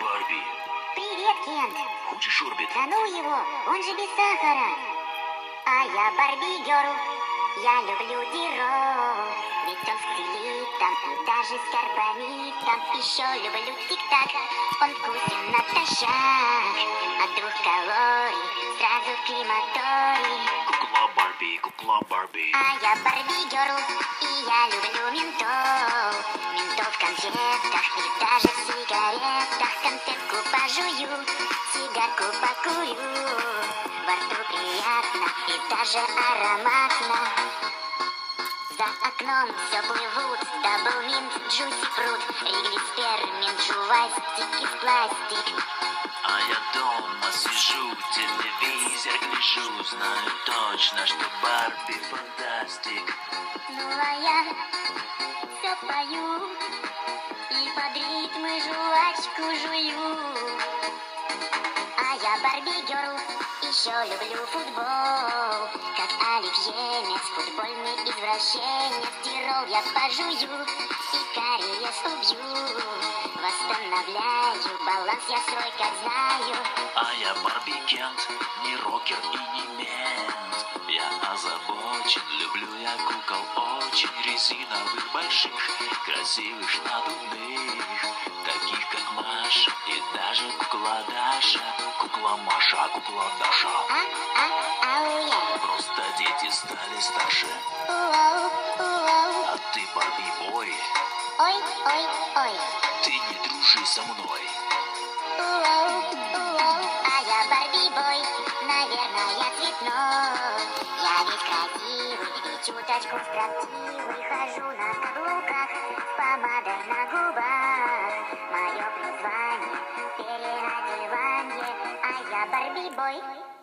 Барби. Привет, Кент. Хочешь орбит? Да ну его, он же без сахара. А я Барби Герл, я люблю Диро. Ведь он с целитом и даже с карбамидом. Еще люблю тик-так, он вкусен натощак. От 2 калорий сразу крематорий. Кукла Барби, кукла Барби. А я Барби Герл, и я люблю ментол. Ментол в конфетах и даже в сигаретах. Конфетку пожую, сигарку покурю. Во рту приятно и даже ароматно. За окном все плывут, даблминт, джуси фрут, ригли сперминт, жувастик из пластик. А я дома сижу, телевизор гляжу, знаю точно, что Барби фантастик. Ну а я все пою и под ритмы жвачку жую. А я Барби Герл, еще люблю футбол. Как Алик Емец, футбольный извращенец. Тирол я пожую и кариес убью. Восстанавливаю баланс, я свой как знаю. А я Барби Кент, не рокер и не мент. Я озабочен, люблю я кукол очень резиновых, больших, красивых, надувных. Таких как Маша и даже кукла Даша. Кукла Маша, кукла Даша. Ау-я. Просто дети стали старше. Уоу, уоу. А ты Барби Бой, Ой, ой, ой. ты не дружи со мной. Уоу, уоу. А я Барби Бой, наверное, цветной. Я весь красивый и чуточку строптивый. Хожу на каблуках с помадой на губах. Мое призвание — переодевание. А я Барби Бой.